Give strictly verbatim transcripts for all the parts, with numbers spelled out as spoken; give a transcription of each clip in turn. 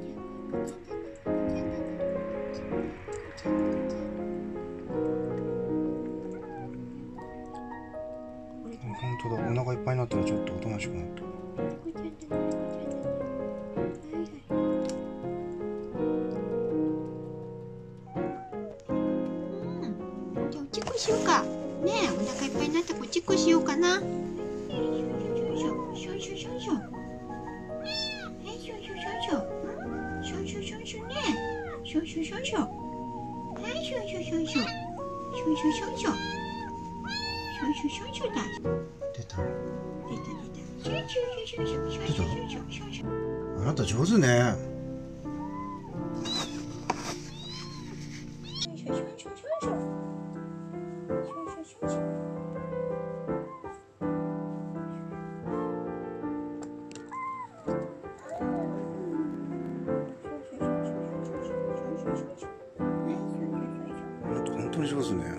本当だ、お腹いっぱいになったらちょっとおとなしくなった。 じゃあおちっこしようか。ねえ、お腹いっぱいになったらおちっこしようかな。 出た。あなた上手ね。あなた本当に上手ね。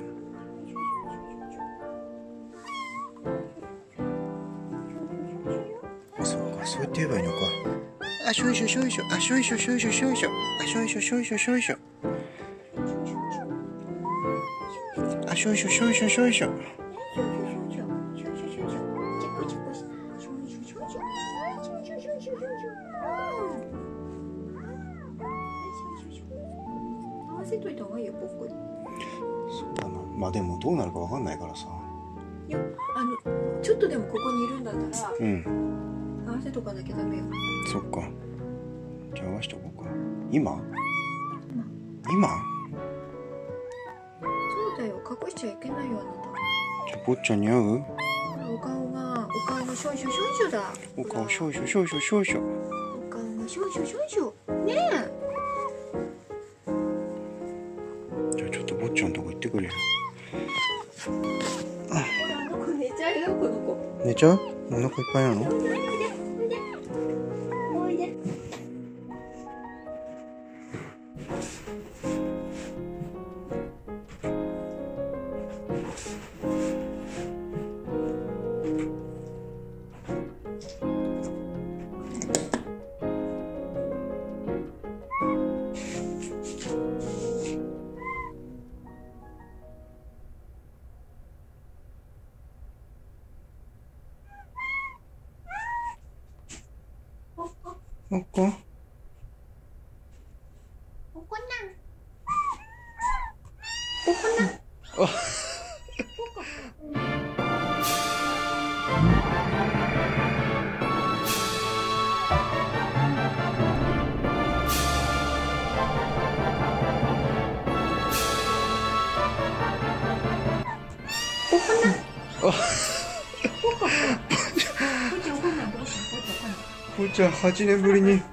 あ、そうか、そうやって言えばいいのか。あ、しょいしょしょいしょ、あ、しょいしょしょいしょしょいしょ、あ、しょいしょしょいしょしょいしょ、あ、しょいしょしょいしょしょいしょ。 合わせといた方がいいよ、ポッコリ。 そうだな。まあでもどうなるかわかんないからさ。 いや、あのちょっとでもここにいるんだったら、 うん。 合わせとかなきゃダメよ。 そっか。じゃあ合わせとこうか。今？ 今。 今？ そうだよ、隠しちゃいけないよ、あなた。 じゃあ坊ちゃんに合う？ ほら、お顔が、お顔がショイショイショイショだ。 お顔ショイショイショイショイショイショ。 お顔がショイショイショイショ。ねえ。 じゃあちょっと坊ちゃんのとこ行ってくれよ。 ほら、あの子寝ちゃうよ、この子。 寝ちゃう？お腹いっぱいなの？ おいで、おいで、おいで。 おっこ？ おこな。おこな。 あ。 おこな。 あ。ぽーちゃんはちねんぶりに。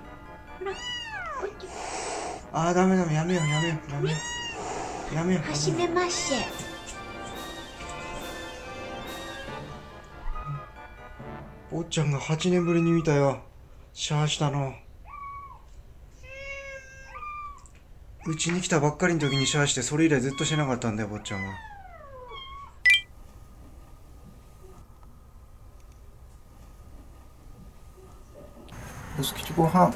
あー、ダメダメ、やめようやめようやめようやめよう。 はじめまして。 ぽーちゃんがはちねんぶりに見たよ、シャワーしたの。うちに来たばっかりの時にシャワーして、それ以来ずっとしてなかったんだよ、ぽーちゃんは。おすきちご飯。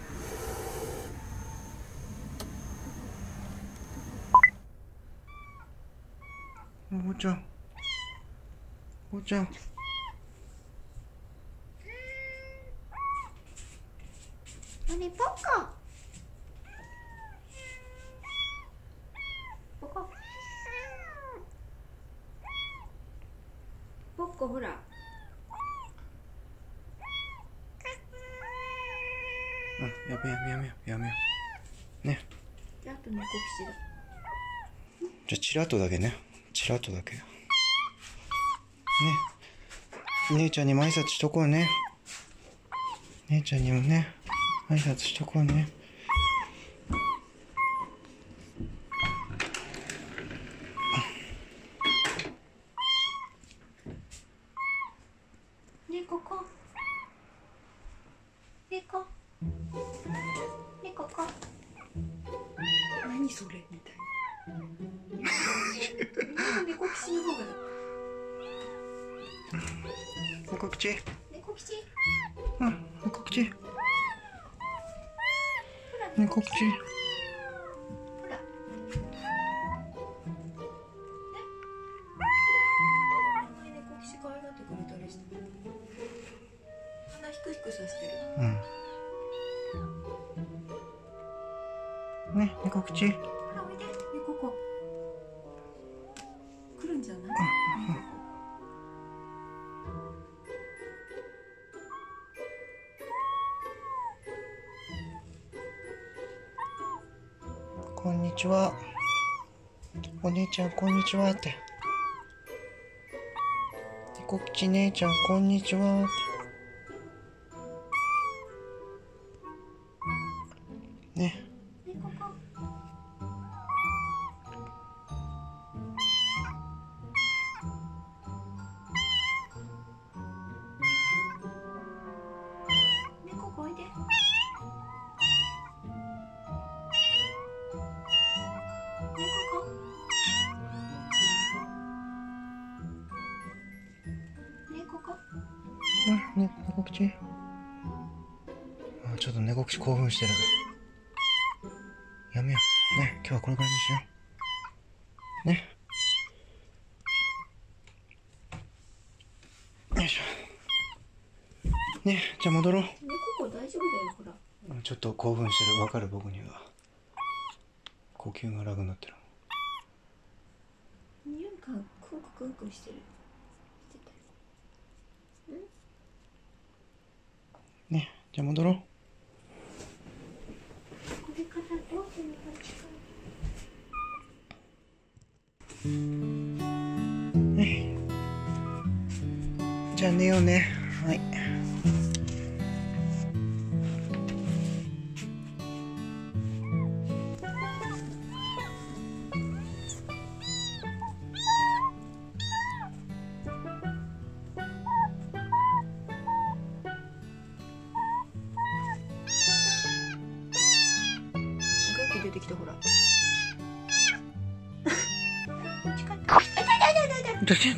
おーちゃん、おーちゃん。 あれ、ポコ。ポコ。ポコ、ほら。 あ、やめやめやめやめようね。 で、あと猫騎士だ。 じゃあチラッとだけね、チラッとだけね。姉ちゃんにも挨拶しとこうね。姉ちゃんにもね挨拶しとこうね。 ね、ここ。ねこ。ねここ。何それみたいな。猫騎士の方が猫口。 猫吉。 うん、猫口。 ほら、 猫口。 ほら。ね。猫吉可愛がってくれたりして。鼻ひくひくさせてる。 うん。ね、猫口。 ほら、おいで。猫子。来るんじゃない？ こんにちは。お姉ちゃん、こんにちはって。猫吉姉ちゃん、こんにちはって。ね。 猫子。猫子おいで。 うん、ね、猫口。あ、ちょっと猫口興奮してる。やめよう。ね、今日はこれからにしよう。ね。よいしょ。ね、じゃあ戻ろう。 猫子大丈夫だよ、ほら。 ちょっと興奮してる。わかる、僕には。呼吸が荒くなってる。 匂いか、クンククンクンしてる。 ね、じゃあ戻ろう。 これからどうするかね、じゃあ寝ようね。はい。 出てきたほら。 どうして？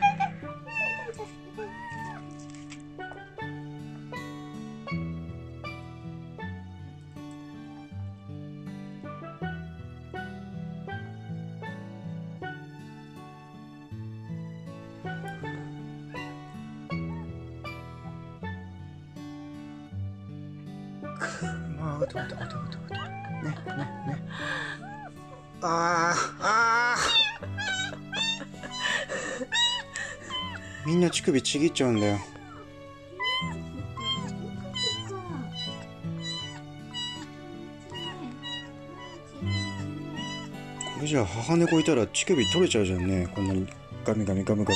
まあ、うとうとうとうとうと。ね、ね、ね。ああ、ああ。みんな乳首ちぎっちゃうんだよ。これじゃあ母猫いたら乳首取れちゃうじゃんね。こんなにガミガミガムガム。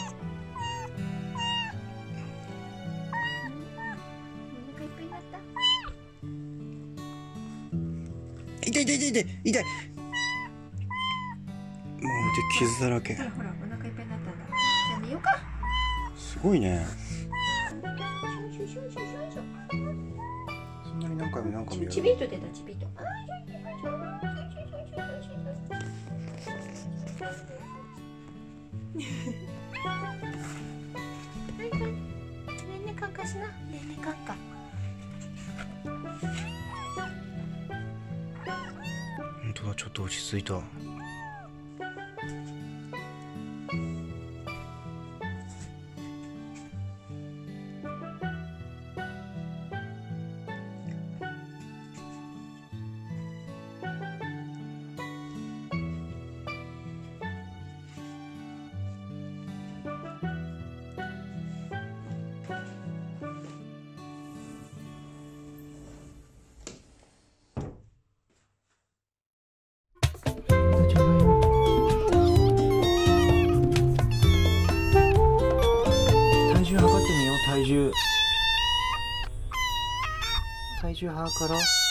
痛い痛い痛い痛い痛い。もう腕傷だらけ。 ほらほら、お腹いっぱいになったんだ。じゃあ寝ようか。 すごいね。そんなに何回も何回もやる。 チビート出た、チビート。ねんねかんかしな、ねんねかんか。 本当だ、ちょっと落ち着いた。体重測ってみよう。体重体重測ろう。